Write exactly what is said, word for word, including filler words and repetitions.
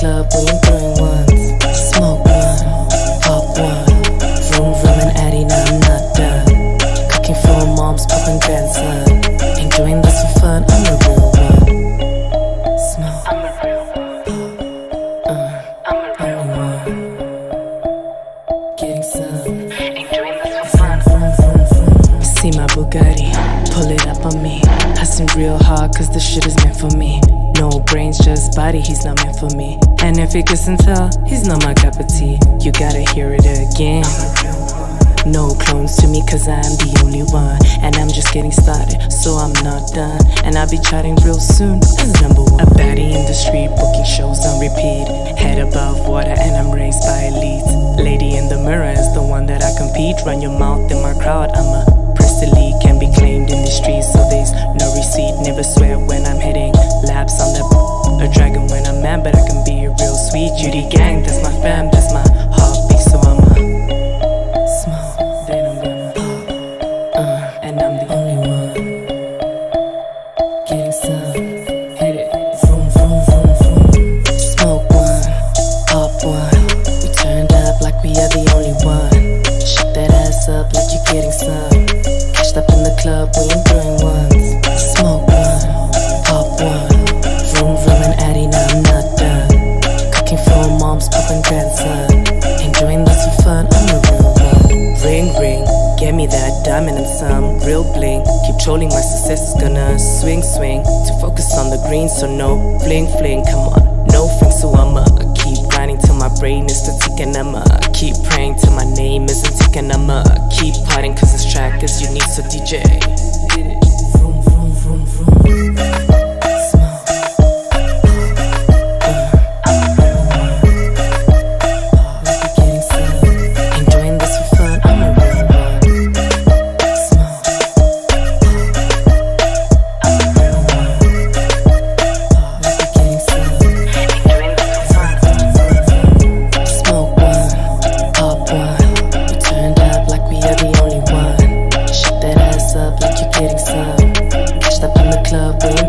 club, we ain't throwing ones. Smoke one, pop one. Vroom vroom and Addy, now I'm not done. Cooking for moms, popping grandson. Ain't doing this for fun, I'm a real one. Smoke, I'm a real one. Uh, I'm a real one. Getting some. Ain't doing this for fun. Vroom vroom vroom. See my Bugatti, pull it up on me. Hustling real hard, cause this shit is meant for me. No brains, just body, he's not meant for me. And if you can tell, he's not my cup of tea. You gotta hear it again. No clones to me, cause I'm the only one. And I'm just getting started, so I'm not done. And I'll be charting real soon as number one. A baddie in the street, booking shows on repeat. Head above water and I'm raised by elites. Lady in the mirror is the one that I compete. Run your mouth in my crowd, I'm a press elite. Can be claimed in the streets, so there's no receipt. Never swear when I'm hitting laps on the a dragon when I'm mad, but I can be a real sweet. Judy gang, that's my fam, that's my heartbeat. So I'm a smoke, then I'm gonna pop, uh, and I'm the only one getting some. Hit it, vroom vroom vroom vroom. Smoke one, pop one. We turned up like we are the only one. Shake that ass up like you're getting some. Cashed up in the club, we ain't throwing ones. Smoke one, pop one. Vroom vroom and Addy, now I'm not done. Cooking for moms, popping grandson. Ain't doing this for fun, I'm a real one. Ring ring, get me that diamond and some real bling. Keep trolling, my success is gonna swing swing. To focus on the green, so no fling fling. Come on, no fling, so I'ma keep grinding till my brain is the tick. And I'ma keep praying till my name isn't tick. And I'ma keep partying cause this track is unique, so D J hit it. Vroom vroom vroom vroom. Getting some, cashed up in the club, we